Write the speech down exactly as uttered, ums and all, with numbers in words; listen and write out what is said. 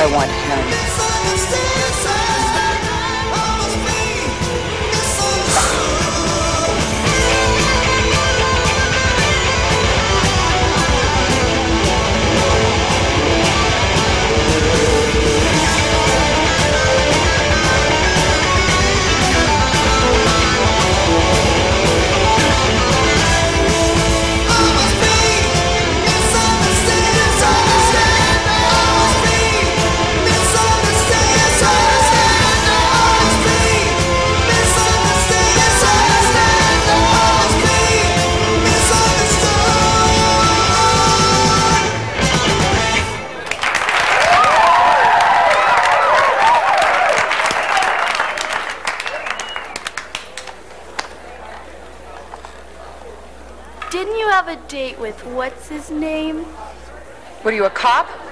I want him. Didn't you have a date with what's his name? What are you, a cop?